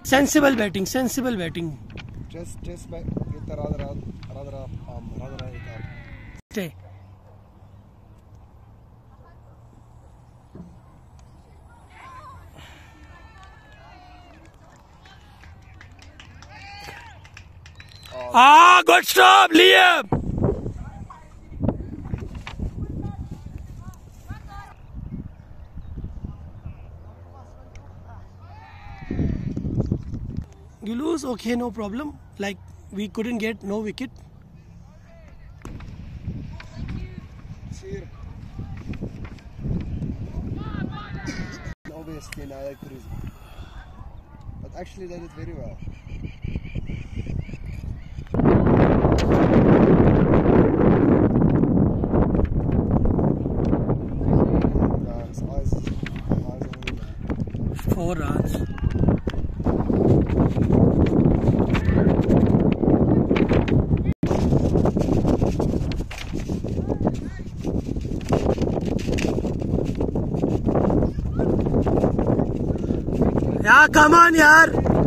Sensible batting, sensible batting. Just by get the rather Stay. Good stop, Liam. You lose, okay, no problem. Like we couldn't get no wicket. Obviously, I like the reason. But actually, they did very well. Four runs. Yeah, come on, yaar.